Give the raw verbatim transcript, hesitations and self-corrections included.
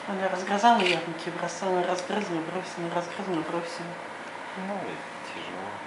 Она разгрызала яблоки, бросала, разгрызла, бросила, разгрызла, бросила. Ну и тяжело.